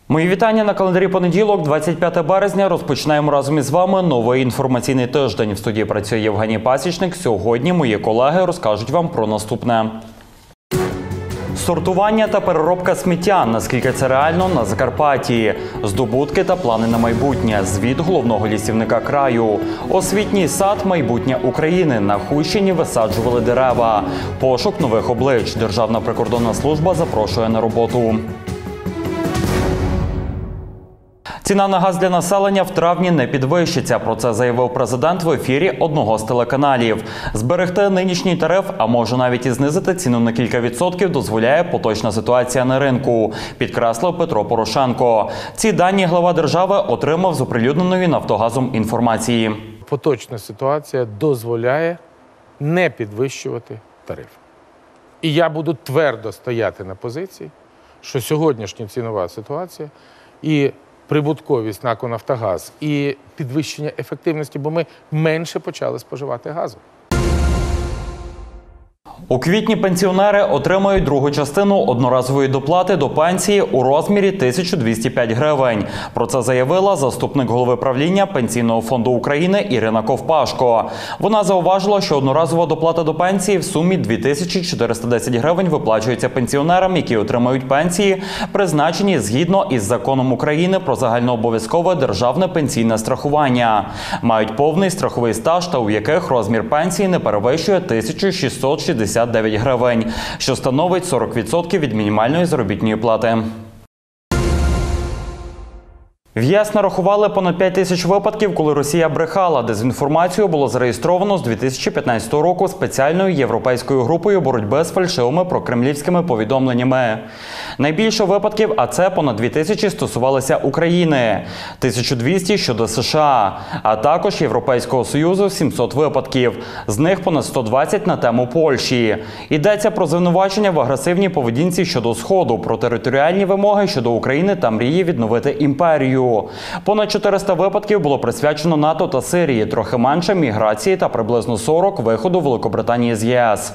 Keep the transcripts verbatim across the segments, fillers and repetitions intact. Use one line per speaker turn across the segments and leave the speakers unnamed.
Мої вітання на календарі понеділок, двадцять п'яте березня. Розпочинаємо разом із вами новий інформаційний тиждень. В студії працює Євгеній Пасічник. Сьогодні мої колеги розкажуть вам про наступне. Сортування та переробка сміття. Наскільки це реально на Закарпатті? Здобутки та плани на майбутнє. Звіт головного лісівника краю. Освітній сад «Майбутнє України». На Хущині висаджували дерева. Пошук нових облич. Державна прикордонна служба запрошує на роботу. Ціна на газ для населення в травні не підвищиться. Про це заявив президент в ефірі одного з телеканалів. Зберегти нинішній тариф, а може навіть і знизити ціну на кілька відсотків, дозволяє поточна ситуація на ринку, підкреслив Петро Порошенко. Ці дані глава держави отримав з оприлюдненої «Нафтогазом» інформації.
Поточна ситуація дозволяє не підвищувати тариф. І я буду твердо стояти на позиції, що сьогоднішня цінова ситуація і прибутковість НАК «Нафтогаз» і підвищення ефективності, бо ми менше почали споживати газу.
У квітні пенсіонери отримають другу частину одноразової доплати до пенсії у розмірі тисяча двісті п'ять гривень. Про це заявила заступник голови правління Пенсійного фонду України Ірина Ковпашко. Вона зауважила, що одноразова доплата до пенсії в сумі дві тисячі чотириста десять гривень виплачується пенсіонерам, які отримають пенсії, призначені згідно із Законом України про загальнообов'язкове державне пенсійне страхування. Мають повний страховий стаж та у яких розмір пенсії не перевищує тисячу шістсот шістдесят дев'ять гривень, що становить сорок відсотків від мінімальної заробітної плати. В ЄС нарахували понад п'ять тисяч випадків, коли Росія брехала. Дезінформацію було зареєстровано з дві тисячі п'ятнадцятого року спеціальною європейською групою боротьби з фальшивими прокремлівськими повідомленнями. Найбільше випадків, а це понад дві тисячі, стосувалися України, тисяча двісті щодо США, а також Європейського Союзу – сімсот випадків. З них понад сто двадцять на тему Польщі. Йдеться про звинувачення в агресивній поведінці щодо Сходу, про територіальні вимоги щодо України та мрії відновити імперію. Понад чотириста випадків було присвячено НАТО та Сирії, трохи менше – міграції та приблизно сорок – виходу Великобританії з ЄС.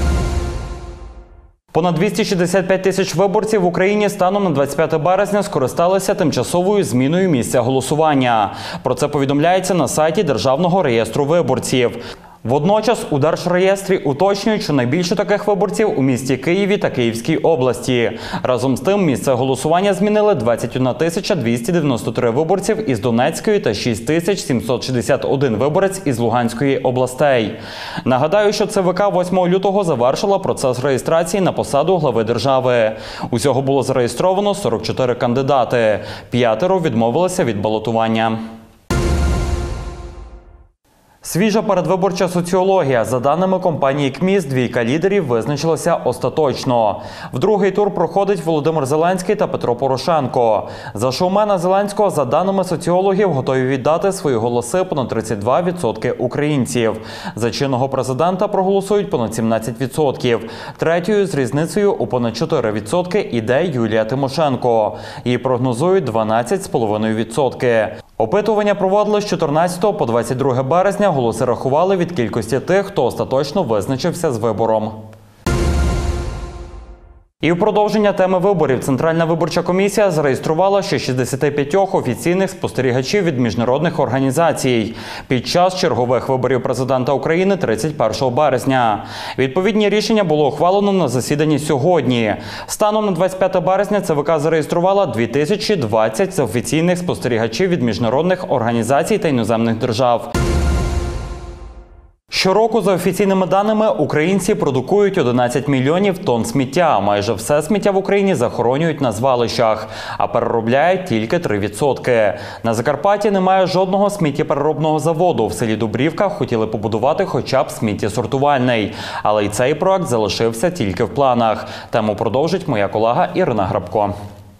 Понад двісті шістдесят п'ять тисяч виборців в Україні станом на двадцять п'яте березня скористалися тимчасовою зміною місця голосування. Про це повідомляється на сайті Державного реєстру виборців. Водночас у Держреєстрі уточнюють, що найбільше таких виборців у місті Києві та Київській області. Разом з тим, місце голосування змінили двадцять одна тисяча двісті дев'яносто три виборців із Донецької та шість тисяч сімсот шістдесят один виборець із Луганської областей. Нагадаю, що ЦВК восьмого лютого завершила процес реєстрації на посаду глави держави. Усього було зареєстровано сорок чотири кандидати. П'ятеро відмовилися від балотування. Свіжа передвиборча соціологія. За даними компанії КМІС, двійка лідерів визначилася остаточно. В другий тур проходить Володимир Зеленський та Петро Порошенко. За шоумена Зеленського, за даними соціологів, готові віддати свої голоси понад тридцять два відсотки українців. За чинного президента проголосують понад сімнадцять відсотків. Третьою з різницею у понад чотири відсотки іде Юлія Тимошенко. Її прогнозують дванадцять цілих п'ять десятих відсотка. Опитування проводили з чотирнадцятого по двадцять друге березня. Голоси рахували від кількості тих, хто остаточно визначився з вибором. І в продовження теми виборів Центральна виборча комісія зареєструвала ще шістдесят п'ять офіційних спостерігачів від міжнародних організацій під час чергових виборів президента України тридцять першого березня. Відповідні рішення було ухвалено на засіданні сьогодні. Станом на двадцять п'яте березня ЦВК зареєструвала дві тисячі двадцять офіційних спостерігачів від міжнародних організацій та іноземних держав. Щороку, за офіційними даними, українці продукують одинадцять мільйонів тонн сміття. Майже все сміття в Україні захоронюють на звалищах, а переробляють тільки три відсотки. На Закарпатті немає жодного сміттєпереробного заводу. В селі Дубрівка хотіли побудувати хоча б сміттєсортувальний. Але й цей проект залишився тільки в планах. Тему продовжить моя колега Ірина Грабко.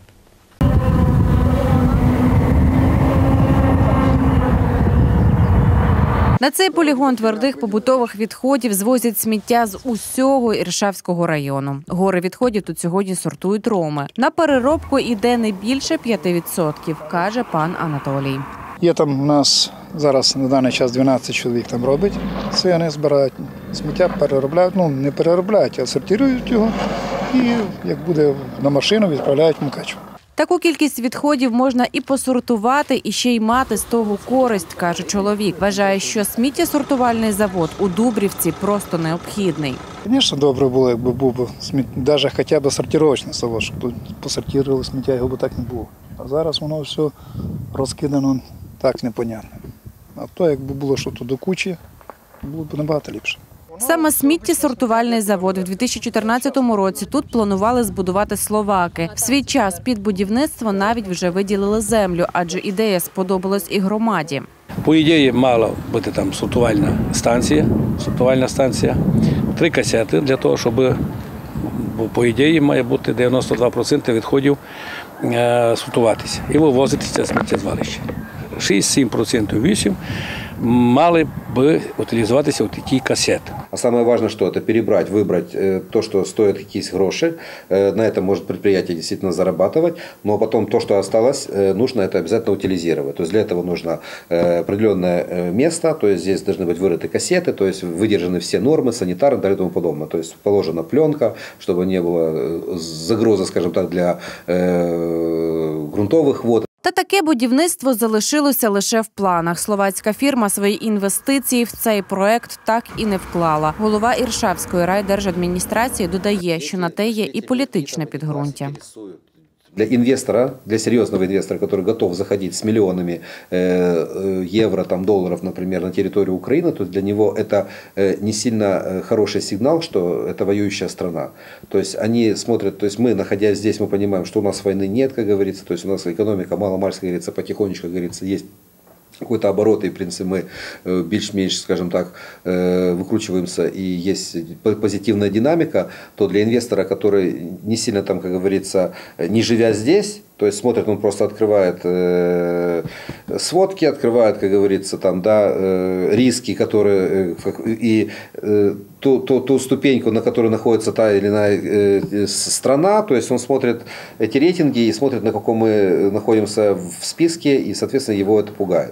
На цей полігон твердих побутових відходів звозять сміття з усього Іршавського району. Гори відходів тут сьогодні сортують роми. На переробку йде не більше п'яти відсотків, каже пан Анатолій.
Є там у нас зараз на даний час дванадцять чоловік там робить. Це вони збирають сміття, переробляють, ну не переробляють, а сортують його і як буде на машину відправляють в Мукачево.
Таку кількість відходів можна і посортувати, і ще й мати з того користь, каже чоловік. Вважає, що сміттєсортувальний завод у Дубрівці просто необхідний.
Звісно, добре було, якби був би навіть хоча б сортировочний завод, щоб тут посортували сміття, його б так не було. А зараз воно все розкидано так непонятно. А то, якби було щось до кучі, було б набагато ліпше.
Саме сміттєсортувальний завод в дві тисячі чотирнадцятому році тут планували збудувати словаки. В свій час під будівництво навіть вже виділили землю, адже ідея сподобалась і громаді.
По ідеї мала бути там сортувальна станція, сортувальна станція, три касети для того, щоб, бо по ідеї має бути дев'яносто два відсотки відходів е, сортуватися і вивозитися сміттєзвалище. шість-сім відсотків, вісім відсотків мали бы утилизоваться вот такие кассеты.
А самое важное, что это перебрать, выбрать то, что стоит какие-то гроши. На этом может предприятие действительно зарабатывать. Но потом то, что осталось, нужно это обязательно утилизировать. То есть для этого нужно определенное место. То есть здесь должны быть вырыты кассеты, то есть выдержаны все нормы, санитарные и тому подобное. То есть положена пленка, чтобы не было загрозы, скажем так, для грунтовых вод.
Та таке будівництво залишилося лише в планах. Словацька фірма свої інвестиції в цей проект так і не вклала. Голова Іршавської райдержадміністрації додає, що на те є і політичне підґрунтя.
Для инвестора, для серьезного инвестора, который готов заходить с миллионами евро, там, долларов, например, на территорию Украины, то для него это не сильно хороший сигнал, что это воюющая страна. То есть они смотрят, то есть мы, находясь здесь, мы понимаем, что у нас войны нет, как говорится, то есть у нас экономика мало-мальски, как говорится, потихонечку, как говорится, есть какой-то оборот, и в принципе мы більш-менш, скажем так, выкручиваемся, и есть позитивная динамика, то для инвестора, который не сильно там, как говорится, не живя здесь, то есть смотрит, он просто открывает э, сводки, открывает, как говорится, там, да, э, риски, которые э, и э, ту, ту, ту ступеньку, на которой находится та или иная э, страна, то есть он смотрит эти рейтинги и смотрит, на каком мы находимся в списке, и, соответственно, его это пугает.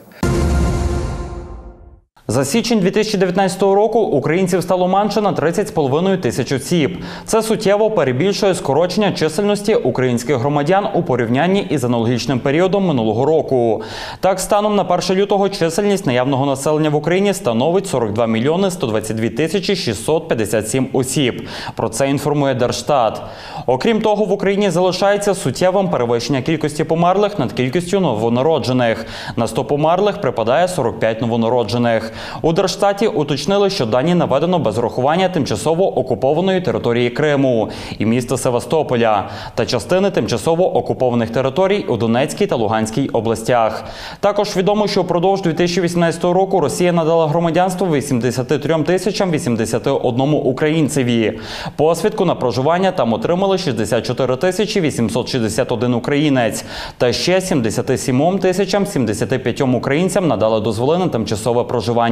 За січень дві тисячі дев'ятнадцятого року українців стало менше на тридцять з половиною тисяч осіб. Це суттєво перебільшує скорочення чисельності українських громадян у порівнянні із аналогічним періодом минулого року. Так, станом на перше лютого чисельність наявного населення в Україні становить сорок два мільйони сто двадцять дві тисячі шістсот п'ятдесят сім осіб. Про це інформує Держстат. Окрім того, в Україні залишається суттєвим перевищення кількості померлих над кількістю новонароджених. На сто померлих припадає сорок п'ять новонароджених. У Держстаті уточнили, що дані наведено без урахування тимчасово окупованої території Криму і міста Севастополя та частини тимчасово окупованих територій у Донецькій та Луганській областях. Також відомо, що впродовж дві тисячі вісімнадцятого року Росія надала громадянство вісімдесят три тисячам вісімдесят одному українцеві. Посвідку на проживання там отримали шістдесят чотири тисячі вісімсот шістдесят один українець та ще сімдесят сім тисячам сімдесят п'ять українцям надали дозволи на тимчасове проживання.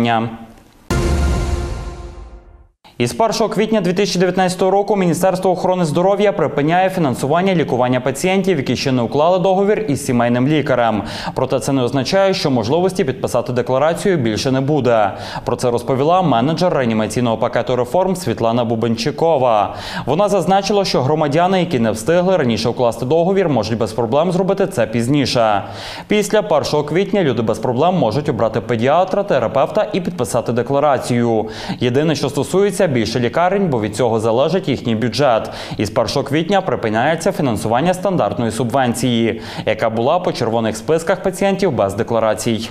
Із першого квітня дві тисячі дев'ятнадцятого року Міністерство охорони здоров'я припиняє фінансування лікування пацієнтів, які ще не уклали договір із сімейним лікарем. Проте це не означає, що можливості підписати декларацію більше не буде. Про це розповіла менеджер реанімаційного пакету реформ Світлана Бубенчикова. Вона зазначила, що громадяни, які не встигли раніше укласти договір, можуть без проблем зробити це пізніше. Після першого квітня люди без проблем можуть обрати педіатра, терапевта і підписати декларацію. Єдине, що стосується більше лікарень, бо від цього залежить їхній бюджет. І з першого квітня припиняється фінансування стандартної субвенції, яка була по червоних списках пацієнтів без декларацій.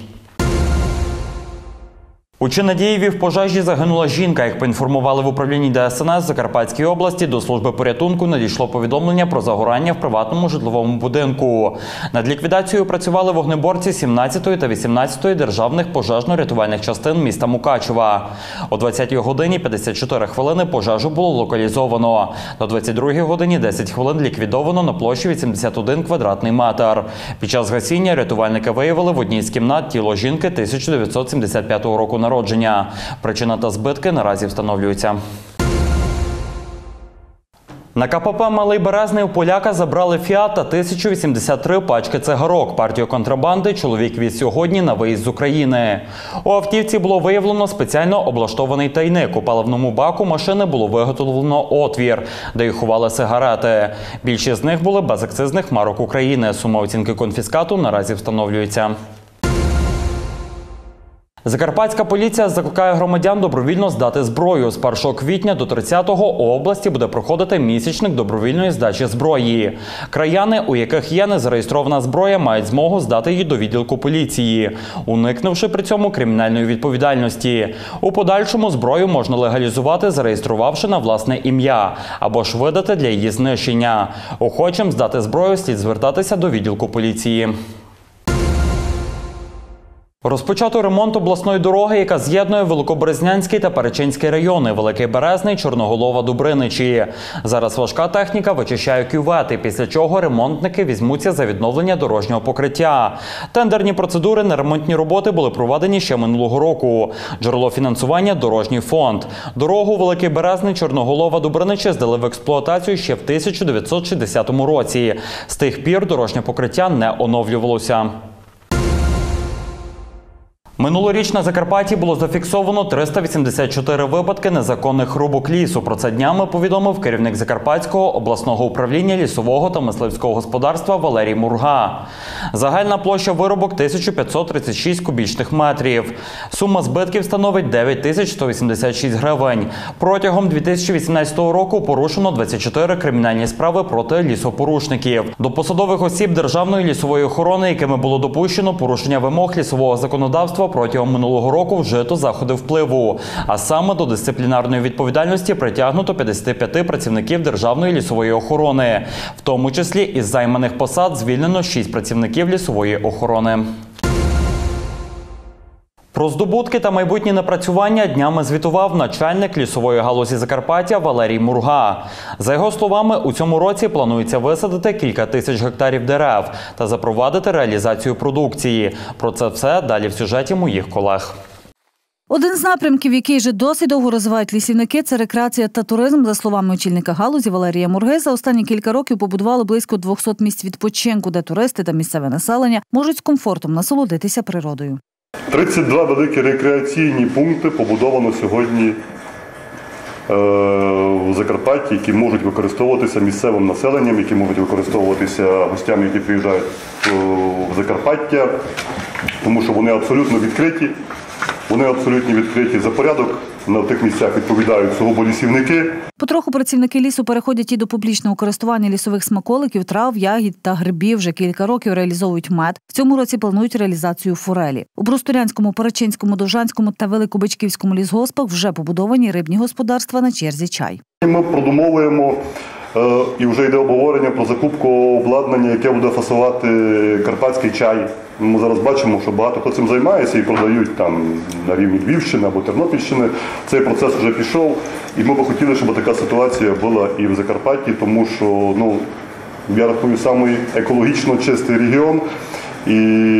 У Чинадієві в пожежі загинула жінка. Як поінформували в управлінні Де Ес Ен Ес Закарпатської області, до служби порятунку надійшло повідомлення про загорання в приватному житловому будинку. Над ліквідацією працювали вогнеборці сімнадцятої та вісімнадцятої державних пожежно-рятувальних частин міста Мукачева. О двадцятій годині п'ятдесят чотири хвилини пожежу було локалізовано. До двадцять другій годині десять хвилин ліквідовано на площі вісімдесят один квадратний метр. Під час гасіння рятувальники виявили в одній з кімнат тіло жінки тисяча дев'ятсот сімдесят п'ятого року народження. Причина та збитки наразі встановлюються. На КПП «Малий Березний» у поляка забрали «Фіат» та тисячу вісімдесят три пачки цигарок. Партію контрабанди чоловік віз сьогодні на виїзд з України. У автівці було виявлено спеціально облаштований тайник. У паливному баку машини було виготовлено отвір, де й ховали сигарети. Більшість з них були без акцизних марок України. Сума оцінки конфіскату наразі встановлюється. Закарпатська поліція закликає громадян добровільно здати зброю. З першого квітня до тридцятого у області буде проходити місячник добровільної здачі зброї. Краяни, у яких є незареєстрована зброя, мають змогу здати її до відділку поліції, уникнувши при цьому кримінальної відповідальності. У подальшому зброю можна легалізувати, зареєструвавши на власне ім'я, або ж видати для її знищення. Охочим здати зброю слід звертатися до відділку поліції. Розпочато ремонт обласної дороги, яка з'єднує Великоберезнянський та Перечинський райони, Великий Березний, Чорноголова, Дубриничі. Зараз важка техніка вичищає кювети, після чого ремонтники візьмуться за відновлення дорожнього покриття. Тендерні процедури на ремонтні роботи були проведені ще минулого року. Джерело фінансування – дорожній фонд. Дорогу Великий Березний, Чорноголова, Дубриничі здали в експлуатацію ще в тисяча дев'ятсот шістдесятому році. З тих пір дорожнє покриття не оновлювалося. Минулоріч на Закарпатті було зафіксовано триста вісімдесят чотири випадки незаконних рубок лісу. Про це днями повідомив керівник Закарпатського обласного управління лісового та мисливського господарства Валерій Мурга. Загальна площа вирубок – тисяча п'ятсот тридцять шість кубічних метрів. Сума збитків становить дев'ять тисяч сто вісімдесят шість гривень. Протягом дві тисячі вісімнадцятого року порушено двадцять чотири кримінальні справи проти лісопорушників. До посадових осіб Державної лісової охорони, якими було допущено порушення вимог лісового законодавства, протягом минулого року вжито заходи впливу. А саме до дисциплінарної відповідальності притягнуто п'ятдесят п'ять працівників Державної лісової охорони. В тому числі із займаних посад звільнено шість працівників лісової охорони. Про здобутки та майбутні напрацювання днями звітував начальник лісової галузі Закарпаття Валерій Мурга. За його словами, у цьому році планується висадити кілька тисяч гектарів дерев та запровадити реалізацію продукції. Про це все далі в сюжеті моїх колег.
Один з напрямків, який вже досить довго розвивають лісівники – це рекреація та туризм. За словами очільника галузі Валерія Мурги, за останні кілька років побудували близько двохсот місць відпочинку, де туристи та місцеве населення можуть з комфортом насолодитися природою.
тридцять два великі рекреаційні пункти побудовано сьогодні в Закарпатті, які можуть використовуватися місцевим населенням, які можуть використовуватися гостями, які приїжджають в Закарпаття, тому що вони абсолютно відкриті. Вони абсолютно відкриті за порядок. На тих місцях відповідають сугубо лісівники.
Потроху працівники лісу переходять і до публічного користування лісових смаколиків, трав, ягід та грибів. Вже кілька років реалізовують мед. В цьому році планують реалізацію форелі. У Брустурянському, Перечинському, Довжанському та Великобичківському лісгоспах вже побудовані рибні господарства, на черзі чай.
Ми продумовуємо і вже йде обговорення про закупку обладнання, яке буде фасувати карпатський чай. Ми зараз бачимо, що багато хто цим займається і продають там на рівні Львівщини або Тернопільщини. Цей процес вже пішов, і ми б хотіли, щоб така ситуація була і в Закарпатті, тому що, ну, я рахую, самий екологічно чистий регіон, і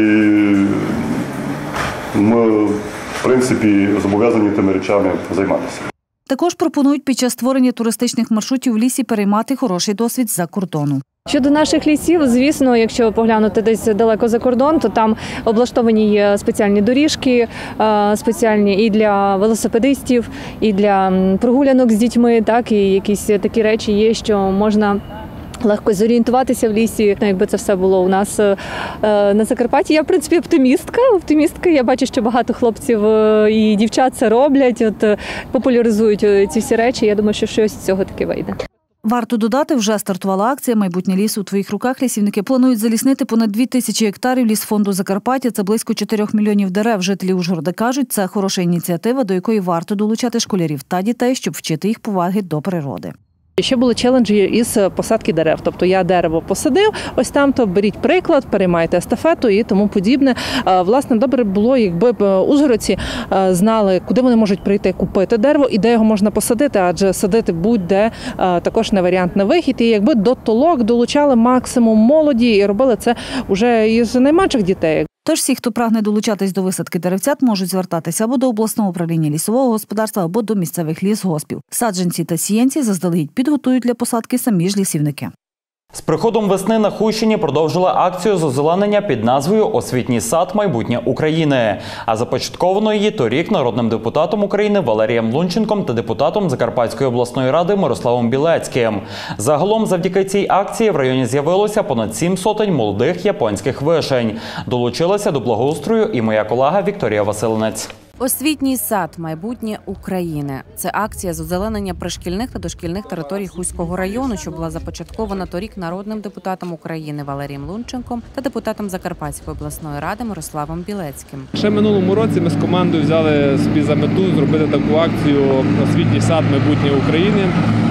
ми, в принципі, зобов'язані тими речами займатися.
Також пропонують під час створення туристичних маршрутів в лісі переймати хороший досвід з-за кордону.
Щодо наших лісів, звісно, якщо поглянути десь далеко за кордон, то там облаштовані є спеціальні доріжки, спеціальні і для велосипедистів, і для прогулянок з дітьми, так, і якісь такі речі є, що можна легко зорієнтуватися в лісі. Якби це все було у нас на Закарпатті. Я, в принципі, оптимістка. Оптимістка. Я бачу, що багато хлопців і дівчат це роблять, от, популяризують ці всі речі. Я думаю, що щось з цього таки вийде.
Варто додати, вже стартувала акція «Майбутнє лісу у твоїх руках». Лісівники планують заліснити понад дві тисячі гектарів лісфонду Закарпаття. Це близько чотирьох мільйонів дерев. Жителі Ужгорода кажуть, це хороша ініціатива, до якої варто долучати школярів та дітей, щоб вчити їх поваги до природи.
Ще були челенджі із посадки дерев. Тобто я дерево посадив, ось там, то беріть приклад, переймайте естафету і тому подібне. Власне, добре було, якби б ужгородці знали, куди вони можуть прийти купити дерево і де його можна посадити, адже садити будь-де також не варіант на вихід. І якби до толок долучали максимум молоді і робили це вже із найменших дітей.
Тож всі, хто прагне долучатись до висадки деревцят, можуть звертатися або до обласного управління лісового господарства, або до місцевих лісгоспів. Саджанці та сіянці заздалегідь підготують для посадки самі ж лісівники.
З приходом весни на Хустщині продовжили акцію з озеленення під назвою «Освітній сад. Майбутнє України». А започатковано її торік народним депутатом України Валерієм Лунченком та депутатом Закарпатської обласної ради Мирославом Білецьким. Загалом завдяки цій акції в районі з'явилося понад сім сотень молодих японських вишень. Долучилася до благоустрою і моя колега Вікторія Василинець.
Освітній сад. Майбутнє України. Це акція з озеленення пришкільних та дошкільних територій Хустського району, що була започаткована торік народним депутатом України Валерієм Лунченком та депутатом Закарпатської обласної ради Мирославом Білецьким.
Ще минулому році ми з командою взяли собі за мету зробити таку акцію «Освітній сад. Майбутнє України».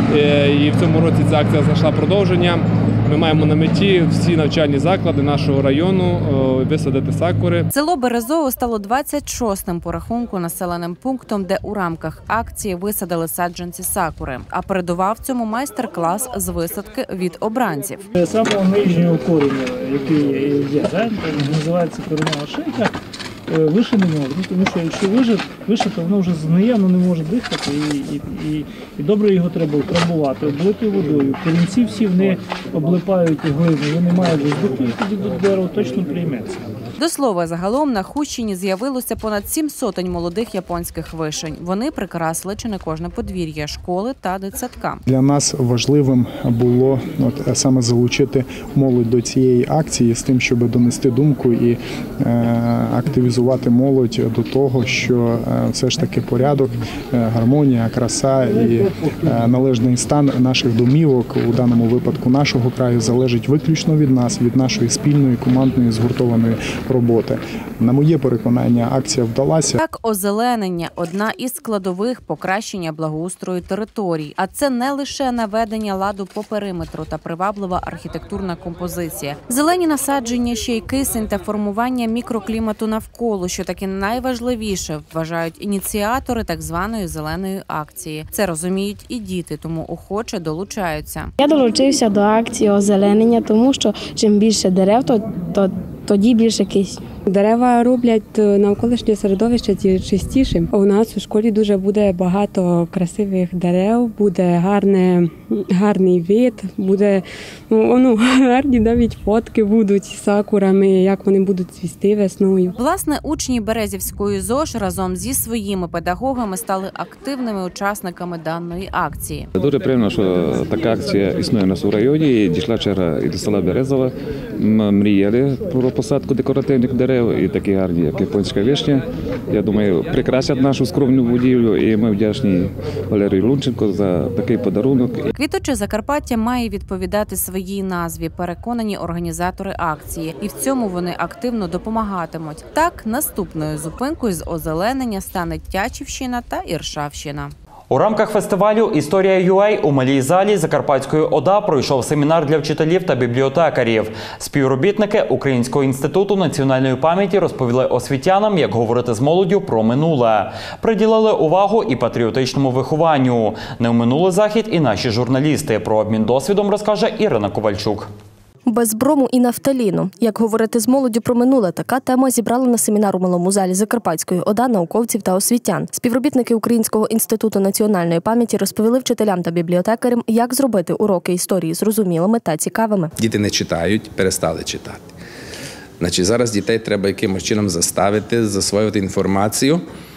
І в цьому році ця акція знайшла продовження. Ми маємо на меті всі навчальні заклади нашого району висадити сакури.
Село Березово стало двадцять шостим по рахунку населеним пунктом, де у рамках акції висадили саджанці сакури. А передував цьому майстер-клас з висадки від обранців.
Самого нижнього коріння, який є, називається коренева шийка, вище не може, тому що якщо вище, вище, то воно вже згниє, воно не може дихати, і, і, і, і добре його треба утрамбувати, облити водою. Корінці всі вони облипають глину, вони мають воздуху, і тоді до дерева точно прийметься.
До слова, загалом на Хустщині з'явилося понад сім сотень молодих японських вишень. Вони прикрасили чи не кожне подвір'я школи та дитсадка.
Для нас важливим було от, саме залучити молодь до цієї акції з тим, щоб донести думку і е, активізувати молодь до того, що е, все ж таки порядок, е, гармонія, краса і е, належний стан наших домівок, у даному випадку нашого краю, залежить виключно від нас, від нашої спільної, командної, згуртованої роботи. На моє переконання, акція вдалася.
Так, озеленення – одна із складових покращення благоустрою територій. А це не лише наведення ладу по периметру та приваблива архітектурна композиція. Зелені насадження, ще й кисень та формування мікроклімату навколо, що таки найважливіше, вважають ініціатори так званої зеленої акції. Це розуміють і діти, тому охоче долучаються.
Я долучився до акції озеленення, тому що чим більше дерев, то, то тоді більше кисню.
Дерева роблять навколишнє середовище чистішим. У нас у школі дуже буде багато красивих дерев, буде гарне, гарний вид, буде ну, гарні навіть фотки будуть з сакурами, як вони будуть цвісти весною.
Власне, учні Березівської ЗОЖ разом зі своїми педагогами стали активними учасниками даної акції.
Дуже приємно, що така акція існує у нас у районі. Дійшла черга і до села Березове. Ми мріяли про посадку декоративних дерев. І такі гарні, як японська вишня. Я думаю, прикрасять нашу скромну будівлю, і ми вдячні Валерію Лунченку за такий подарунок.
Квіточе Закарпаття має відповідати своїй назві, переконані організатори акції. І в цьому вони активно допомагатимуть. Так, наступною зупинкою з озеленення стане Тячівщина та Іршавщина.
У рамках фестивалю «Історія ю а» у малій залі Закарпатської ОДА пройшов семінар для вчителів та бібліотекарів. Співробітники Українського інституту національної пам'яті розповіли освітянам, як говорити з молоддю про минуле. Приділили увагу і патріотичному вихованню. Не оминули захід і наші журналісти. Про обмін досвідом розкаже Ірина Ковальчук.
Без брому і нафталіну. Як говорити з молоддю про минуле, така тема зібрала на семінар у малому залі Закарпатської ОДА науковців та освітян. Співробітники Українського інституту національної пам'яті розповіли вчителям та бібліотекарям, як зробити уроки історії зрозумілими та цікавими.
Діти не читають, перестали читати. Значить, зараз дітей треба якимось чином заставити, засвоювати інформацію.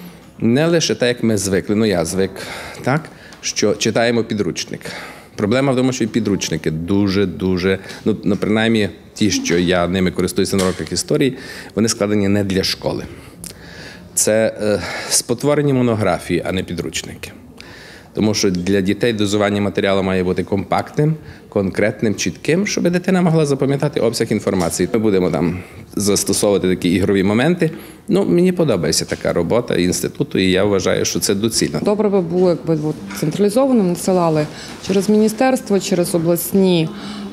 Не лише так, як ми звикли, ну я звик, так, що читаємо підручник. Проблема в тому, що і підручники дуже-дуже, ну, ну, принаймні ті, що я ними користуюся на уроках історії, вони складені не для школи. Це е, спотворені монографії, а не підручники. Тому що для дітей дозування матеріалу має бути компактним, конкретним, чітким, щоб дитина могла запам'ятати обсяг інформації. Ми будемо там застосовувати такі ігрові моменти. Ну, мені подобається така робота інституту, і я вважаю, що це доцільно.
Добре би було, якби централізовано надсилали через міністерство, через обласні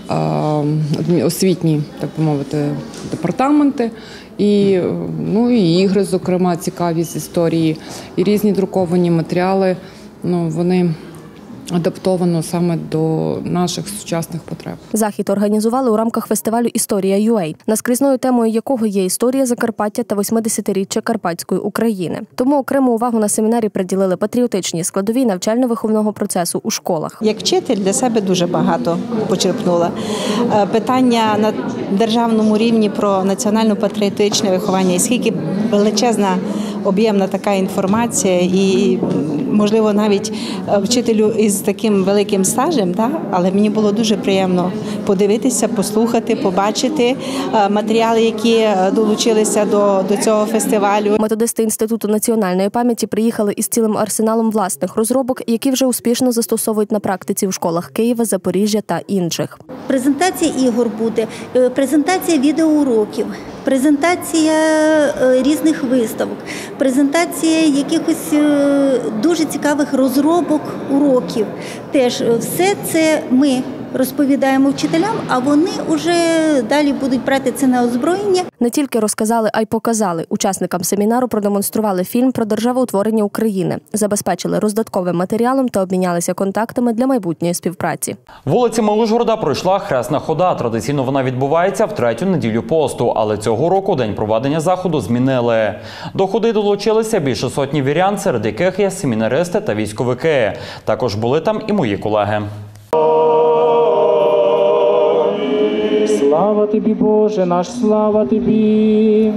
е, освітні, так би мовити, департаменти. І, ну, і ігри, зокрема, цікаві з історії, і різні друковані матеріали. Ну, вони адаптовано саме до наших сучасних потреб.
Захід організували у рамках фестивалю «Історія ю ей», наскрізною темою якого є історія Закарпаття та восьмидесятиріччя Карпатської України. Тому окрему увагу на семінарі приділили патріотичній складовій навчально-виховного процесу у школах.
Як вчитель для себе дуже багато почерпнула. Питання на державному рівні про національно-патріотичне виховання, і скільки величезна об'ємна така інформація, і, можливо, навіть вчителю із таким великим стажем, так? Але мені було дуже приємно подивитися, послухати, побачити матеріали, які долучилися до, до цього фестивалю.
Методисти Інституту національної пам'яті приїхали із цілим арсеналом власних розробок, які вже успішно застосовують на практиці в школах Києва, Запоріжжя та інших.
Презентація ігор буде, презентація відеоуроків, презентація різних виставок, презентація якихось дуже цікавих розробок уроків. Теж все це ми розповідаємо вчителям, а вони вже далі будуть брати це на озброєння.
Не тільки розказали, а й показали. Учасникам семінару продемонстрували фільм про державоутворення України, забезпечили роздатковим матеріалом та обмінялися контактами для майбутньої співпраці.
Вулицями Ужгорода пройшла хресна хода. Традиційно вона відбувається в третю неділю посту, але цього року день проведення заходу змінили. До ходи долучилися більше сотні вірян, серед яких є семінаристи та військовики. Також були там і мої колеги.
Слава тобі, Боже наш, слава тобі!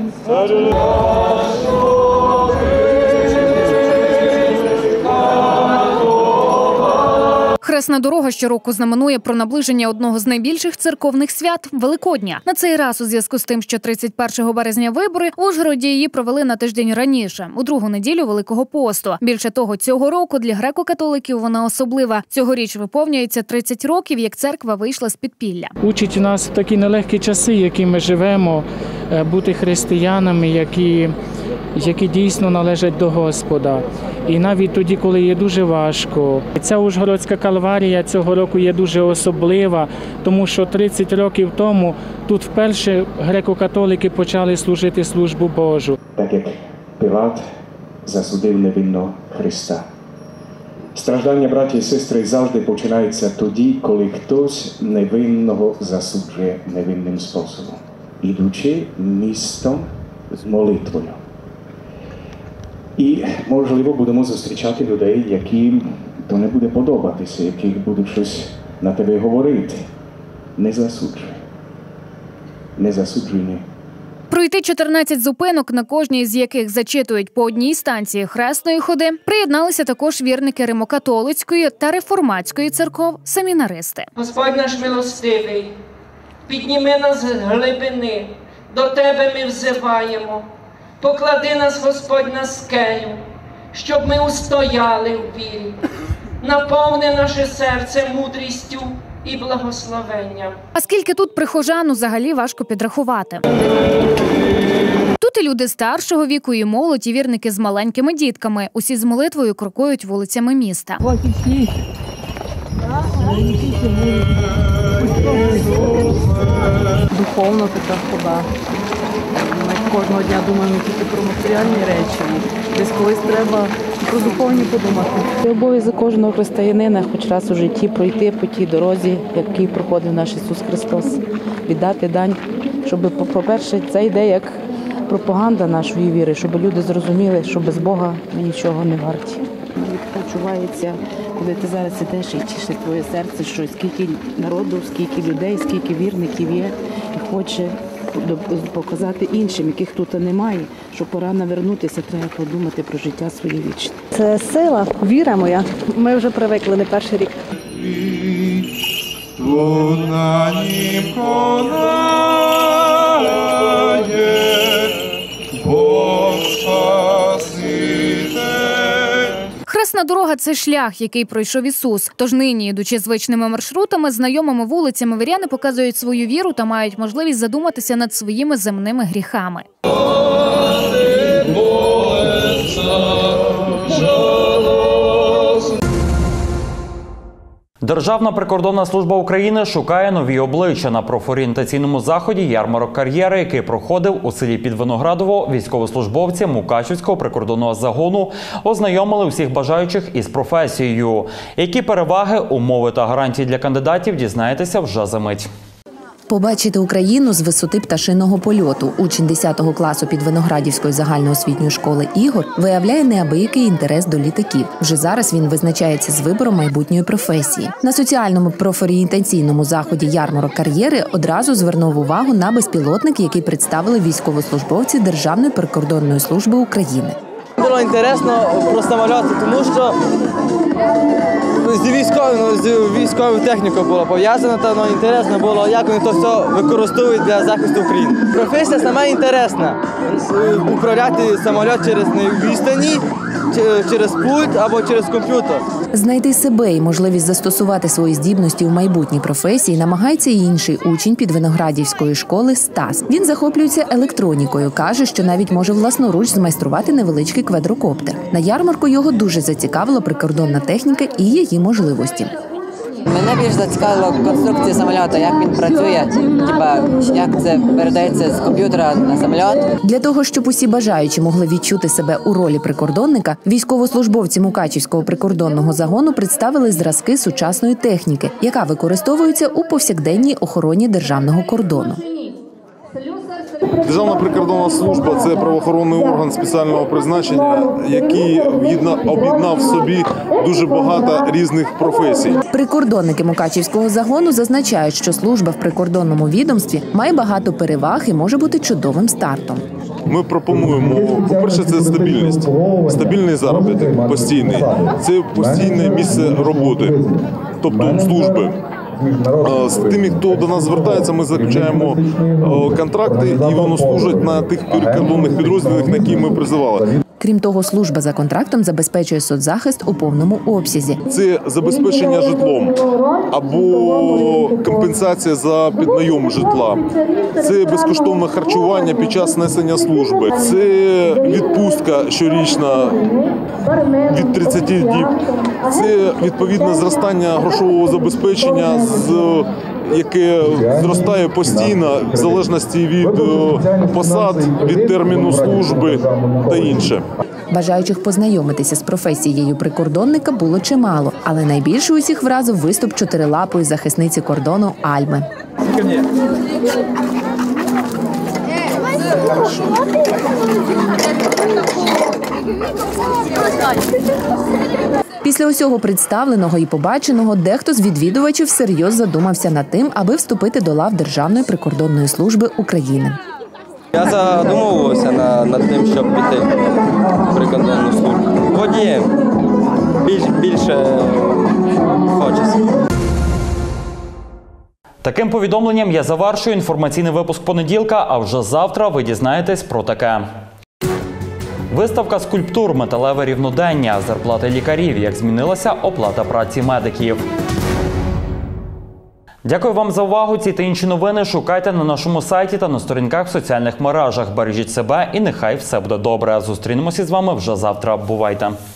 Хресна дорога щороку знаменує про наближення одного з найбільших церковних свят – Великодня. На цей раз, у зв'язку з тим, що тридцять першого березня вибори, в Ужгороді її провели на тиждень раніше, у другу неділю Великого посту. Більше того, цього року для греко-католиків вона особлива. Цьогоріч виповнюється тридцять років, як церква вийшла з підпілля.
Учить нас в такі нелегкі часи, які ми живемо, бути християнами, які, які дійсно належать до Господа. І навіть тоді, коли є дуже важко. Ця Ужгородська Калварія цього року є дуже особлива, тому що тридцять років тому тут вперше греко-католики почали служити службу Божу.
Так як Пилат засудив невинного Христа. Страждання, браті і сестри, завжди починаються тоді, коли хтось невинного засуджує невинним способом, ідучи містом з молитвою. І, можливо, будемо зустрічати людей, яким то не буде подобатися, які будуть щось на тебе говорити. Не засуджуй. Не засуджуй, ні.
Пройти чотирнадцять зупинок, на кожній з яких зачитують по одній станції хресної ходи, приєдналися також вірники Римо-католицької та реформатської церков, семінаристи.
Господь наш милостивий, підніми нас з глибини, до Тебе ми взиваємо. Поклади нас, Господь, на скелю, щоб ми устояли в вірі. Наповни наше серце мудрістю і благословенням.
А скільки тут прихожан, взагалі важко підрахувати. Тут і люди старшого віку, і молодь, і вірники з маленькими дітками. Усі з молитвою крокують вулицями міста.
Духовно така хода. Ми кожного дня думаємо тільки про матеріальні речі. Десь колись треба про духовні подумати.
Це обов'язок кожного християнина хоч раз у житті пройти по тій дорозі, який проходив наш Ісус Христос. Віддати дань, щоб, по-перше, це йде як пропаганда нашої віри, щоб люди зрозуміли, що без Бога ми нічого не варті. Відпочувається, коли ти зараз ідеш і тішить твоє серце, що скільки народу, скільки людей, скільки вірників є і хоче показати іншим, яких тут немає, що пора навернутися, треба подумати про життя своє вічне.
Це сила, віра моя. Ми вже привикли не перший рік.
Луна нім конає, Бог Спаситель.
Хресна дорога – це шлях, який пройшов Ісус. Тож нині, ідучи звичними маршрутами, знайомими вулицями, віряни показують свою віру та мають можливість задуматися над своїми земними гріхами.
Державна прикордонна служба України шукає нові обличчя. На профорієнтаційному заході «Ярмарок кар'єри», який проходив у селі Підвиноградово, військовослужбовці Мукачівського прикордонного загону ознайомили усіх бажаючих із професією. Які переваги, умови та гарантії для кандидатів дізнаєтеся вже за мить.
Побачити Україну з висоти пташиного польоту. Учень десятого класу Підвиноградівської загальноосвітньої школи Ігор виявляє неабиякий інтерес до літаків. Вже зараз він визначається з вибором майбутньої професії. На соціальному профорієнтаційному заході «Ярмарок кар'єри» одразу звернув увагу на безпілотник, який представили військовослужбовці Державної прикордонної служби України.
Було інтересно про самоліти, тому що з військовою, з військовою технікою було пов'язано, та ну, інтересно було, як вони то все використовують для захисту України. Професія сама інтересна. Управляти самоліт через відстані, через пульт або через комп'ютер.
Знайти себе і можливість застосувати свої здібності у майбутній професії намагається і інший учень Підвиноградівської школи Стас. Він захоплюється електронікою, каже, що навіть може власноруч змайструвати невеличкий квадрокоптер. На ярмарку його дуже зацікавила прикордонна техніка і її можливості.
Мене більш зацікавила конструкція самоліта, як він працює, типа як це передається з комп'ютера на самоліт.
Для того, щоб усі бажаючі могли відчути себе у ролі прикордонника, військовослужбовці Мукачівського прикордонного загону представили зразки сучасної техніки, яка використовується у повсякденній охороні державного кордону.
Державна прикордонна служба – це правоохоронний орган спеціального призначення, який об'єднав в собі дуже багато різних професій.
Прикордонники Мукачівського загону зазначають, що служба в прикордонному відомстві має багато переваг і може бути чудовим стартом.
Ми пропонуємо, по-перше, це стабільність, стабільний заробіток, постійний. Це постійне місце роботи, тобто служби. З тими, хто до нас звертається, ми заключаємо контракти і вони служать на тих прикордонних підрозділах, на які ми призивали.
Крім того, служба за контрактом забезпечує соцзахист у повному обсязі.
Це забезпечення житлом або компенсація за піднайом житла. Це безкоштовне харчування під час несення служби. Це відпустка щорічна від тридцяти діб. Це відповідне зростання грошового забезпечення, яке зростає постійно в залежності від посад, від терміну служби та інше.
Бажаючих познайомитися з професією прикордонника було чимало, але найбільше усіх вразив виступ чотирилапої захисниці кордону Альми. Після усього представленого і побаченого дехто з відвідувачів всерйоз задумався над тим, аби вступити до лав Державної прикордонної служби України.
Я задумувався над тим, щоб піти в прикордонну службу. Водієм більш, більше хочеться.
Таким повідомленням я завершую інформаційний випуск понеділка, а вже завтра ви дізнаєтесь про таке. Виставка скульптур, металеве рівнодення, зарплати лікарів, як змінилася оплата праці медиків. Дякую вам за увагу. Ці та інші новини шукайте на нашому сайті та на сторінках в соціальних мережах. Бережіть себе і нехай все буде добре. Зустрінемося з вами вже завтра. Бувайте!